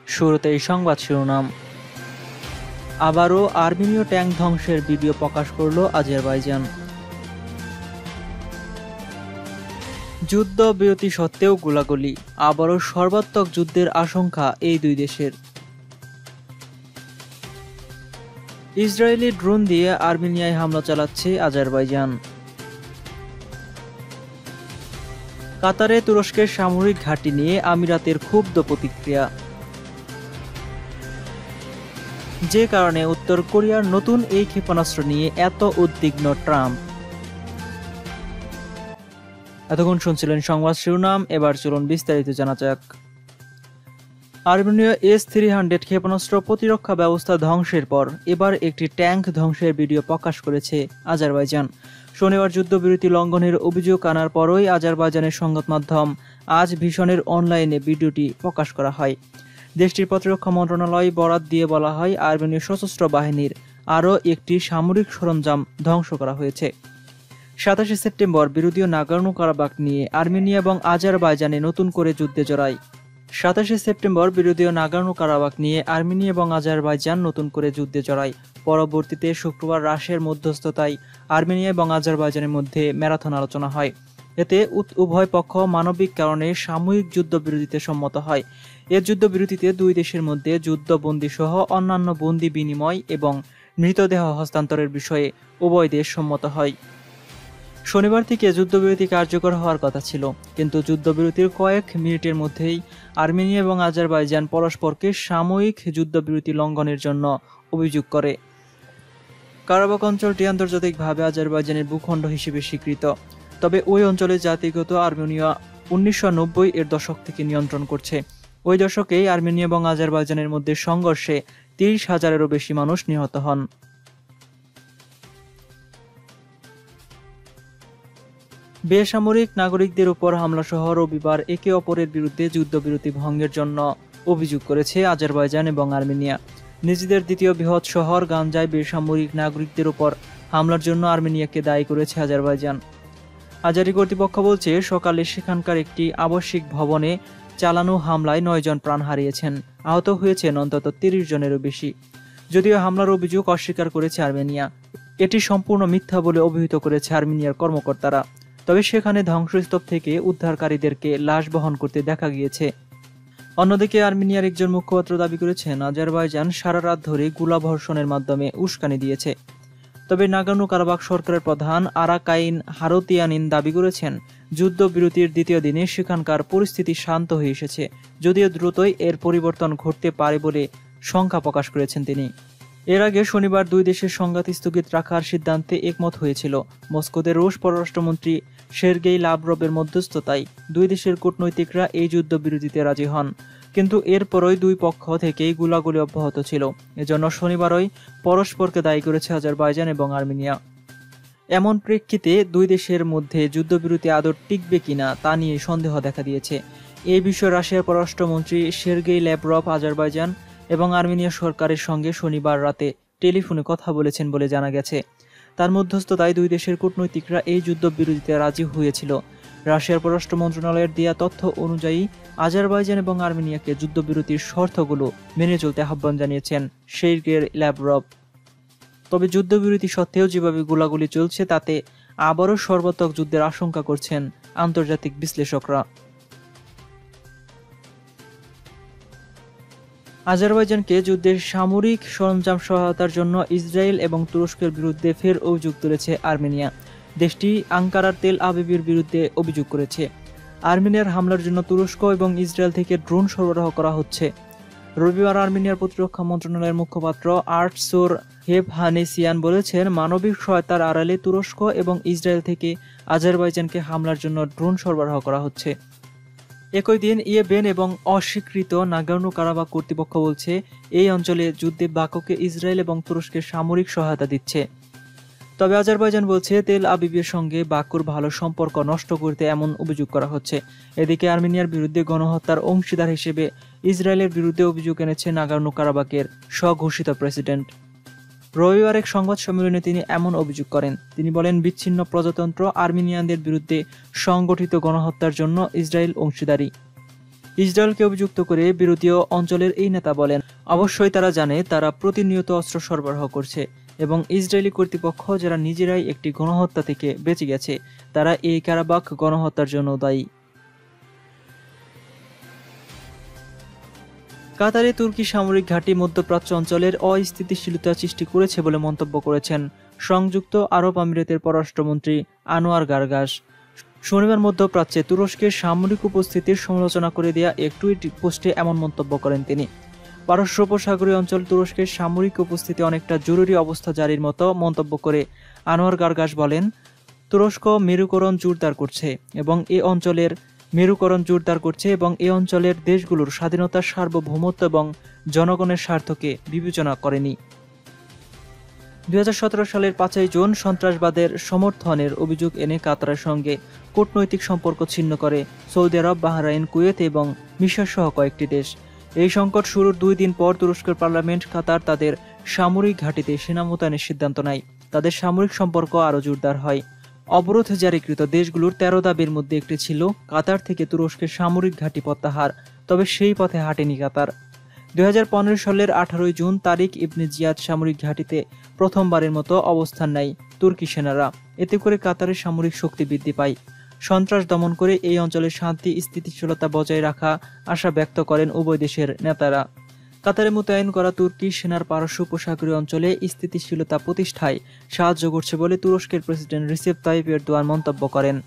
শুরুতেই সংবাদ শিরোনাম। আবারও আর্মেনীয় ট্যাঙ্ক ধ্বংসের ভিডিও প্রকাশ করল আজারবাইজান। যুদ্ধবিরতি সত্ত্বেও গোলাগুলি, আবারও সর্বাত্মক যুদ্ধের আশঙ্কা এই দুই দেশের। ইসরায়েলি ড্রোন দিয়ে আর্মেনিয়ায় হামলা চালাচ্ছে আজারবাইজান। কাতারে তুরস্কের সামরিক ঘাঁটি নিয়ে আমিরাতের ক্ষুব্ধ প্রতিক্রিয়া। যে কারণে উত্তর কোরিয়ার নতুন এই ক্ষেপণাস্ত্র নিয়ে এত উদ্বিগ্ন ট্রাম্প। এতক্ষণ শুনছিলেন সংবাদ শিরোনাম, এবার চলুন বিস্তারিত জানা যাক। আর্মেনীয় S-300 ক্ষেপণাস্ত্র প্রতিরক্ষা ব্যবস্থা ধ্বংসের পর এবার একটি ট্যাঙ্ক ধ্বংসের ভিডিও প্রকাশ করেছে আজারবাইজান। শনিবার যুদ্ধবিরতি লঙ্ঘনের অভিযোগ আনার পরই আজারবাইজানের সংবাদ মাধ্যম আজ ভিশনের অনলাইনে ভিডিওটি প্রকাশ করা হয়। দেশটির প্রতিরক্ষা মন্ত্রণালয় বরাত দিয়ে বলা হয়, আর্মেনীয় সশস্ত্র বাহিনীর আরও একটি সামরিক সরঞ্জাম ধ্বংস করা হয়েছে। 27 সেপ্টেম্বর বিরোধীয় নাগর্নো কারাবাখ নিয়ে আর্মেনিয়া এবং আজারবাইজানে নতুন করে যুদ্ধে জড়ায়। 27 সেপ্টেম্বর বিরোধীয় নাগর্নো কারাবাখ নিয়ে আর্মেনিয়া এবং আজারবাইজান নতুন করে যুদ্ধে জড়ায়। পরবর্তীতে শুক্রবার রাশিয়ার মধ্যস্থতায় আর্মেনিয়া এবং আজারবাইজানের মধ্যে ম্যারাথন আলোচনা হয়। এতে উভয় পক্ষ মানবিক কারণে সাময়িক যুদ্ধবিরতিতে সম্মত হয়। এ যুদ্ধবিরতিতে দুই দেশের মধ্যে যুদ্ধবন্দী সহ অন্যান্য বন্দী বিনিময় এবং মৃতদেহ হস্তান্তরের বিষয়ে উভয় দেশ সম্মত হয়। শনিবার থেকে যুদ্ধবিরতি কার্যকর হওয়ার কথা ছিল, কিন্তু যুদ্ধবিরতির কয়েক মিনিটের মধ্যেই আর্মেনিয়া এবং আজারবাইজান পরস্পরকে সাময়িক যুদ্ধবিরতি লঙ্ঘনের জন্য অভিযোগ করে। কারাবাখ অঞ্চলটি আন্তর্জাতিকভাবে আজারবাইজানের ভূখণ্ড হিসেবে স্বীকৃত, তবে ওই অঞ্চলে জাতিগত আর্মেনিয়া 1990 এর দশক থেকে নিয়ন্ত্রণ করছে। ওই দশকেই আর্মেনিয়া এবং আজারবাইজানের মধ্যে সংঘর্ষে 30,000-এরও বেশি মানুষ নিহত হন। বেসামরিক নাগরিকদের উপর হামলা সহ রবিবার একে অপরের বিরুদ্ধে যুদ্ধবিরতি ভঙ্গের জন্য অভিযোগ করেছে আজারবাইজান এবং আর্মেনিয়া। নিজেদের দ্বিতীয় বৃহৎ শহর গানজায় বেসামরিক নাগরিকদের উপর হামলার জন্য আর্মেনিয়াকে দায়ী করেছে আজারবাইজান। আজারি কর্তৃপক্ষ বলছে, সকালে সেখানকার একটি আবাসিক ভবনে চালানো হামলায় 9 জন প্রাণ হারিয়েছেন, আহত হয়েছেন অন্তত 30 জনেরও বেশি। যদিও হামলার অভিযোগ অস্বীকার করেছে আর্মেনিয়া, এটি সম্পূর্ণ মিথ্যা বলে অভিহিত করেছে আর্মেনিয়ার কর্মকর্তারা। তবে সেখানে ধ্বংসস্তূপ থেকে উদ্ধারকারীদেরকে লাশ বহন করতে দেখা গিয়েছে। অন্যদিকে আর্মেনিয়ার একজন মুখপাত্র দাবি করেছেন, আজারবাইজান সারা রাত ধরে গোলাবর্ষণের মাধ্যমে উস্কানি দিয়েছে। তবে নাগর্নো কারাবাখ সরকারের প্রধান আরাকাইন হারতিয়ানিন দাবি করেছেন, যুদ্ধবিরতির দ্বিতীয় দিনে সেখানকার পরিস্থিতি শান্ত হয়ে এসেছে, যদিও দ্রুতই এর পরিবর্তন ঘটতে পারে বলে শঙ্কা প্রকাশ করেছেন তিনি। এর আগে শনিবার দুই দেশের সংঘাত স্থগিত রাখার সিদ্ধান্তে একমত হয়েছিল। মস্কোতে রুশ পররাষ্ট্রমন্ত্রী সের্গেই লাভরভের মধ্যস্থতায় দুই দেশের কূটনৈতিকরা এই যুদ্ধবিরতিতে রাজি হন, কিন্তু এরপরই দুই পক্ষ থেকেই গোলাগুলি অব্যাহত ছিল। এজন্য শনিবারই পরস্পরকে দায়ী করেছে আজারবাইজান এবং আর্মেনিয়া। এমন প্রেক্ষিতে দুই দেশের মধ্যে যুদ্ধবিরতি আদৌ টিকবে কিনা তা নিয়ে সন্দেহ দেখা দিয়েছে। এই বিষয়ে রাশিয়ার পররাষ্ট্রমন্ত্রী সের্গেই ল্যাভরভ আজারবাইজান এবং আর্মেনিয়া সরকারের সঙ্গে শনিবার রাতে টেলিফোনে কথা বলেছেন বলে জানা গেছে। তার মধ্যস্থতায় দুই দেশের কূটনৈতিকরা এই যুদ্ধবিরতিতে রাজি হয়েছিল। রাশিয়ার পররাষ্ট্র মন্ত্রণালয়ের দেয়া তথ্য অনুযায়ী আজারবাইজান এবং আর্মেনিয়াকে যুদ্ধবিরতির শর্তগুলো মেনে চলতে আহ্বান জানিয়েছেন সের্গেই ল্যাভরভ। তবে যুদ্ধবিরতি সত্ত্বেও যেভাবে গোলাগুলি চলছে তাতে আবারও সর্বাত্মক যুদ্ধের আশঙ্কা করছেন আন্তর্জাতিক বিশ্লেষকরা। আজারবাইজানকে যুদ্ধের সামরিক সরঞ্জাম সহায়তার জন্য ইসরায়েল এবং তুরস্কের বিরুদ্ধে ফের অভিযোগ তুলেছে আর্মেনিয়া। দেশটি আঙ্কারার তেল আবিবের বিরুদ্ধে অভিযোগ করেছে। আর্মেনিয়ার হামলার জন্য তুরস্ক এবং ইসরায়েল থেকে ড্রোন সরবরাহ করা হচ্ছে। রবিবার আর্মেনিয়ার প্রতিরক্ষা মন্ত্রণালয়ের মুখপাত্র আর্টসুর হেভহানেসিয়ান বলেছেন, মানবিক সহায়তার আড়ালে তুরস্ক এবং ইসরায়েল থেকে আজারবাইজানকে হামলার জন্য ড্রোন সরবরাহ করা হচ্ছে। একই দিন ইয়েমেন এবং অস্বীকৃত নাগর্নো কারাবাখ কর্তৃপক্ষ বলছে, এই অঞ্চলে যুদ্ধে বাককে ইসরায়েল এবং তুরস্কের সামরিক সহায়তা দিচ্ছে। তবে আজারবাইজান বলছে, তেল আবিবের সঙ্গে বাকুর ভালো সম্পর্ক নষ্ট করতে এমন অভিযোগ করা হচ্ছে। এদিকে আর্মেনিয়ার বিরুদ্ধে গণহত্যার অংশীদার হিসেবে ইসরায়েলের বিরুদ্ধে অভিযোগ এনেছে নাগর্নো কারাবাখের স্বঘোষিত প্রেসিডেন্ট। রবিবার এক সংবাদ সম্মেলনে তিনি এমন অভিযোগ করেন। তিনি বলেন, বিচ্ছিন্ন প্রজাতন্ত্র আর্মেনিয়ানদের বিরুদ্ধে সংগঠিত গণহত্যার জন্য ইসরায়েল অংশীদারি। ইসরায়েলকে অভিযুক্ত করে বিরোধী অঞ্চলের এই নেতা বলেন, অবশ্যই তারা জানে তারা প্রতিনিয়ত অস্ত্র সরবরাহ করছে এবং ইসরায়েলি কর্তৃপক্ষ যারা নিজেরাই একটি গণহত্যা থেকে বেঁচে গেছে তারা এই কারাবাখ গণহত্যার জন্য দায়ী। কাতারে তুর্কি সামরিক ঘাঁটি মধ্যপ্রাচ্য অঞ্চলের অস্থিতিশীলতা সৃষ্টি করেছে বলে মন্তব্য করেছেন সংযুক্ত আরব আমিরাতের পররাষ্ট্রমন্ত্রী আনোয়ার গারগাস। শনিবার মধ্যপ্রাচ্যে তুরস্কের সামরিক উপস্থিতির সমালোচনা করে দেয়া এক টুইট পোস্টে এমন মন্তব্য করেন তিনি। পারস্য উপসাগরীয় অঞ্চল তুরস্কের সামরিক উপস্থিতি অনেকটা জরুরি অবস্থা জারির মতো মন্তব্য করে আনোয়ার গারগাস বলেন, তুরস্ক মেরুকরণ জোরদার করছে এবং এই অঞ্চলের দেশগুলোর স্বাধীনতা, সার্বভৌমত্ব এবং জনগণের স্বার্থকে বিবেচনা করেনি। 2017 সালের 5 জুন সন্ত্রাসবাদের সমর্থনের অভিযোগ এনে কাতারের সঙ্গে কূটনৈতিক সম্পর্ক ছিন্ন করে সৌদি আরব, বাহরাইন, কুয়েত এবং মিশর সহ কয়েকটি দেশ। এই সংকট শুরুর 2 দিন পর তুরস্কের পার্লামেন্ট কাতার তাদের সামরিক ঘাঁটিতে সেনা মোতায়েনের সিদ্ধান্ত নেয়। তাদের সামরিক সম্পর্ক আরও জোরদার হয়। অবরোধ জারিকৃত দেশগুলোর 13 দাবির মধ্যে একটি ছিল কাতার থেকে তুরস্কের সামরিক ঘাঁটি প্রত্যাহার, তবে সেই পথে হাঁটেনি কাতার। 2015 সালের 18 জুন তারিক ইবনে জিয়াদ সামরিক ঘাঁটিতে প্রথমবারের মতো অবস্থান নেয় তুর্কি সেনারা। এতে করে কাতারের সামরিক শক্তি বৃদ্ধি পায়। সন্ত্রাস দমন করে এই অঞ্চলের শান্তি স্থিতিশীলতা বজায় রাখা আশা ব্যক্ত করেন উভয় দেশের নেতারা। কাতারে মোতায়েন করা তুর্কি সেনার পারস্য উপসাগরীয় অঞ্চলে স্থিতিশীলতা প্রতিষ্ঠায় সাহায্য করছে বলে তুরস্কের প্রেসিডেন্ট রিসেপ তাইয়িপ এরদোয়ান মন্তব্য করেন।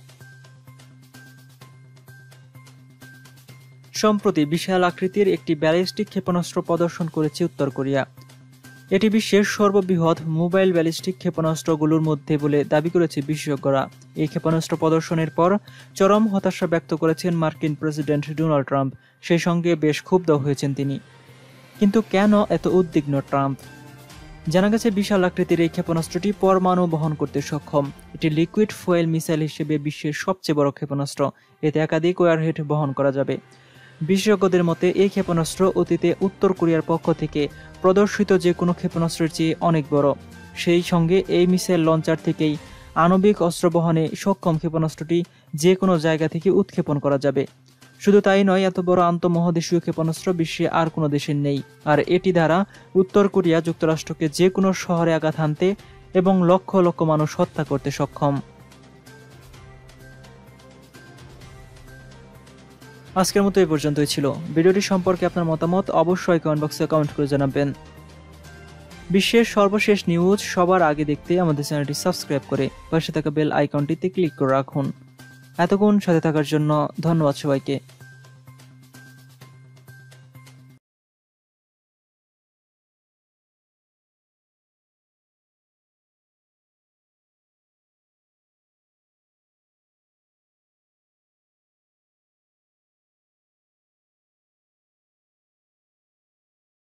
সম্প্রতি বিশাল আকৃতির একটি ব্যালিস্টিক ক্ষেপণাস্ত্র প্রদর্শন করেছে উত্তর কোরিয়া। এটি বিশ্বের সর্ববৃহৎ মোবাইল ব্যালিস্টিক ক্ষেপণাস্ত্রগুলোর মধ্যে বলে দাবি করেছে বিশেষজ্ঞরা। এই ক্ষেপণাস্ত্র প্রদর্শনের পর চরম হতাশা ব্যক্ত করেছেন মার্কিন প্রেসিডেন্ট ডোনাল্ড ট্রাম্প। সেই সঙ্গে বেশ ক্ষুব্ধ হয়েছেন তিনি। কিন্তু কেন এত উদ্বিগ্ন ট্রাম্প? জানা গেছে বিশাল আকৃতির এই ক্ষেপণাস্ত্রটি পরমাণু বহন করতে সক্ষম। এটি লিকুইড ফুয়েল মিসাইল হিসেবে বিশ্বের সবচেয়ে বড় ক্ষেপণাস্ত্র। এতে একাধিক ওয়ারহেড বহন করা যাবে। বিশেষজ্ঞদের মতে এই ক্ষেপণাস্ত্র অতীতে উত্তর কোরিয়ার পক্ষ থেকে প্রদর্শিত যে কোনো ক্ষেপণাস্ত্রের চেয়ে অনেক বড়। সেই সঙ্গে এই মিসাইল লঞ্চার থেকেই আণবিক অস্ত্র বহনে সক্ষম ক্ষেপণাস্ত্রটি যে কোনো জায়গা থেকে উৎক্ষেপণ করা যাবে। শুধু তাই নয়, এত বড় আন্তঃমহাদেশীয় ক্ষেপণাস্ত্র বিশ্বে আর কোনো দেশের নেই। আর এটি দ্বারা উত্তর কোরিয়া যুক্তরাষ্ট্রকে যে কোনো শহরে আঘাত হানতে এবং লক্ষ লক্ষ মানুষ হত্যা করতে সক্ষম। আজকের মতো এই পর্যন্তই ছিল। ভিডিওটি সম্পর্কে আপনার মতামত অবশ্যই কমেন্ট বক্সে কমেন্ট করে জানাবেন। বিশ্বের সর্বশেষ নিউজ সবার আগে দেখতে আমাদের চ্যানেলটি সাবস্ক্রাইব করে পাশে থাকা বেল আইকনটিতে ক্লিক করে রাখুন। এতক্ষণ সাথে থাকার জন্য ধন্যবাদ সবাইকে।